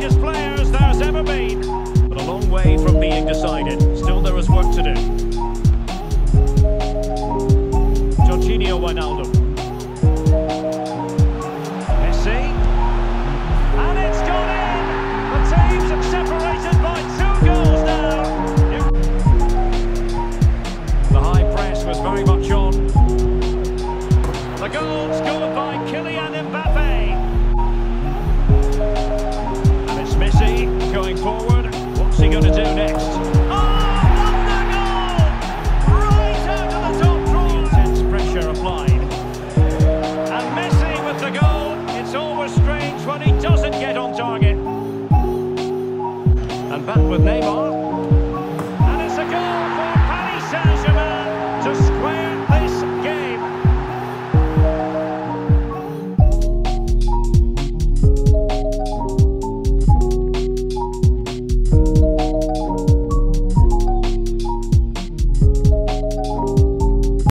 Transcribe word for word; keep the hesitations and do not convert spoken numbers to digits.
greatest players there's ever been. But a long way from being decided. Still there is work to do. Jorginho Wijnaldum. Messi. And it's gone in! The teams are separated by two goals now. The high press was very much on. The goal scored by Kylian Mbappe. And it's Messi going forward. What's he going to do next? Oh, wonder goal! Right out of the top drawer. Intense pressure applied. And Messi with the goal. It's always strange when he doesn't get on target. And back with Neymar.